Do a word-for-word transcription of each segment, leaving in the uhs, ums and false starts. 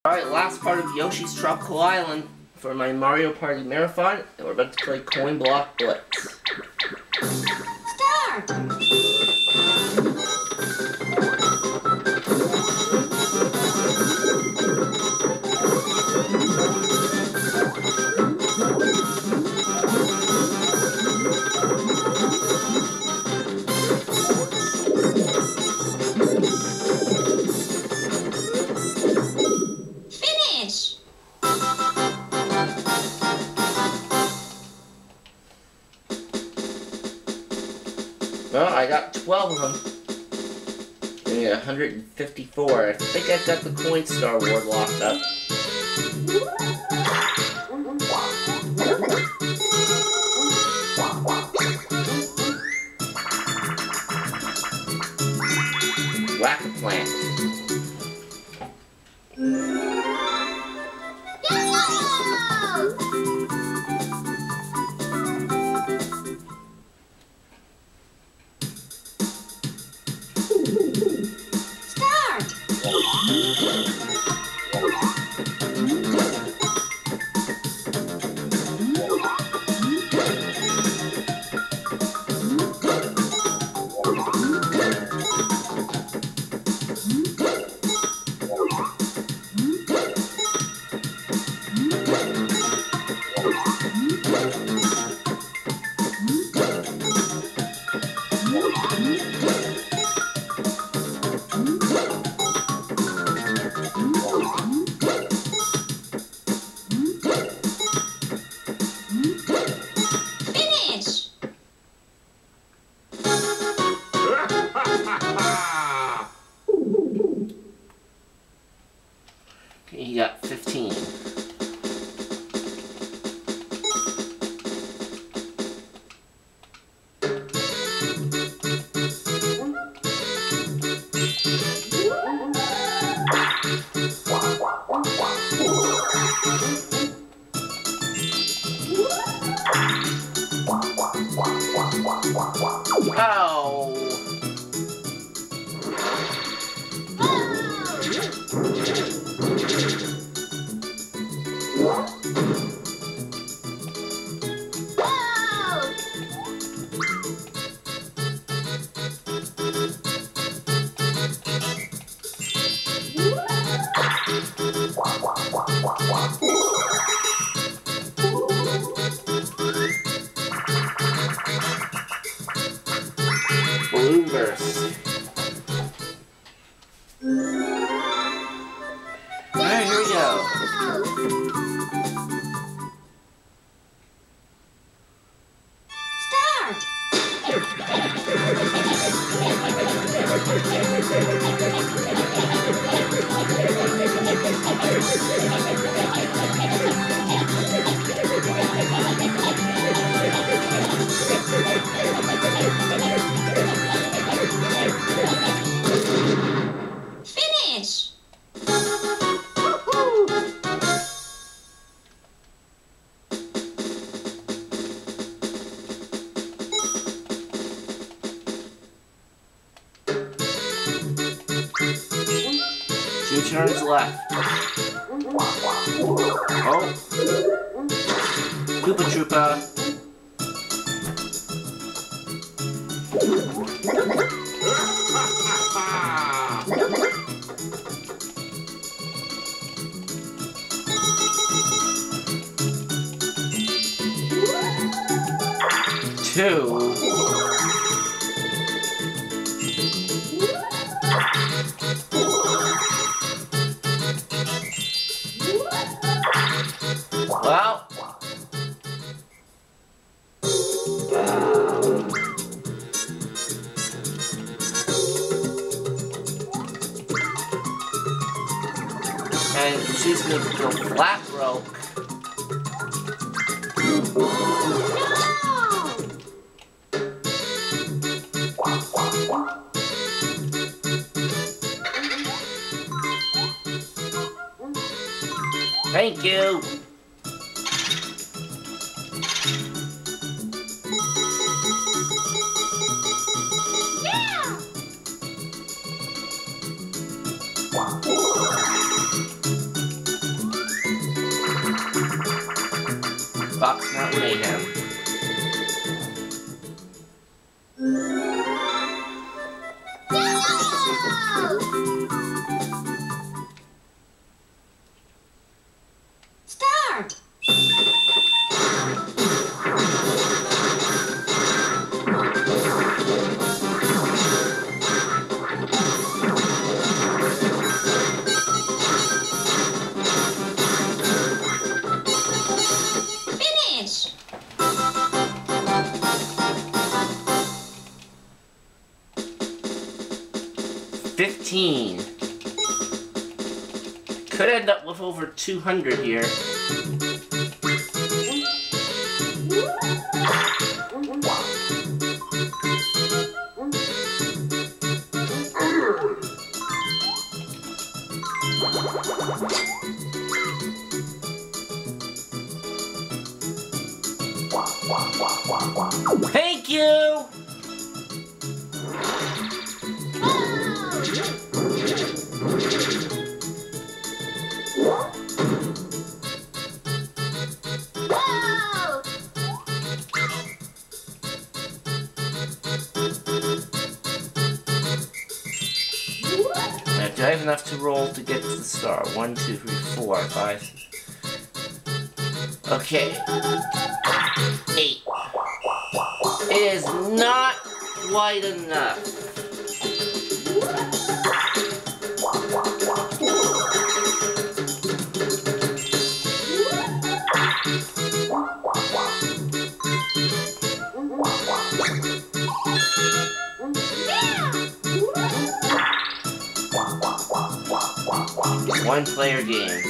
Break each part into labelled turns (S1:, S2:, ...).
S1: Alright, last part of Yoshi's Tropical Island for my Mario Party Marathon, and we're about to play Coin Block Blitz.
S2: Start!
S1: Well, I got twelve of them. I need one hundred fifty-four. I think I've got the Coin Star Ward locked up. Whack a plant. He got fifteen. Oh! Balloon burst. Alright, here we go.
S2: Start! Finish!
S1: Two turns left. Oh. Koopa Troopa. Two. Well. And she's gonna go flat broke. Thank you.
S2: Yeah!
S1: mayhem.
S2: Start! Finish!
S1: Fifteen. Could end up with over two hundred here. Thank you! Now, do I have enough to roll to get to the star? One, two, three, four, five. Okay. Eight. It is not quite enough. One player game.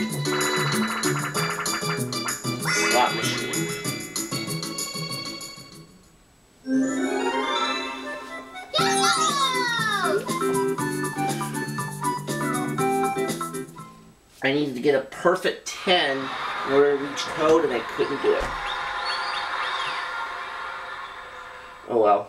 S1: Slot machine. I needed to get a perfect ten in order to reach code, and I couldn't do it. Oh well.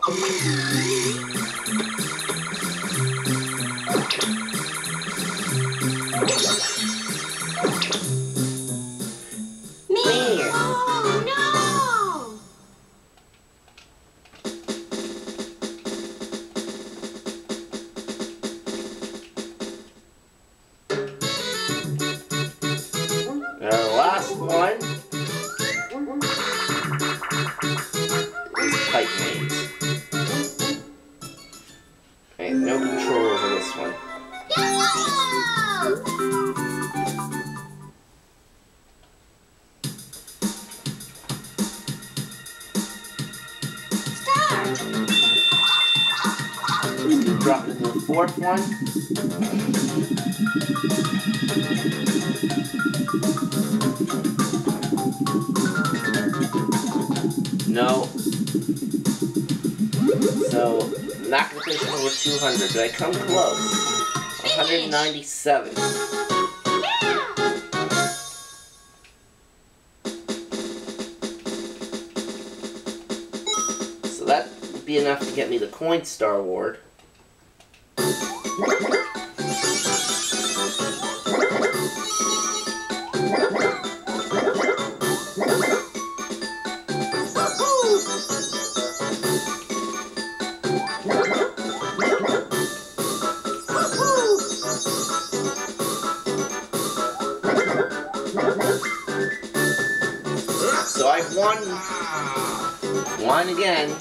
S1: I have no control over this one.
S2: Start!
S1: Drop into the fourth one. No. So, not gonna finish over two hundred. Did I come close? one hundred ninety-seven. So that would be enough to get me the Coin Star Award. So I've won, won again.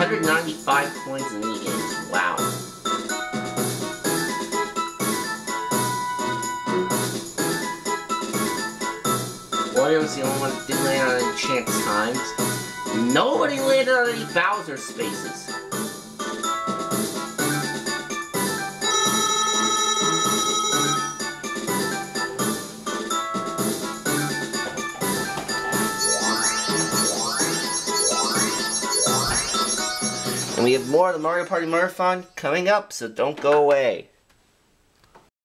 S1: hundred ninety-five coins in minigames. Wow. Wario's the only one that didn't land on any chance times. Nobody landed on any Bowser spaces. And we have more of the Mario Party Marathon coming up, so don't go away.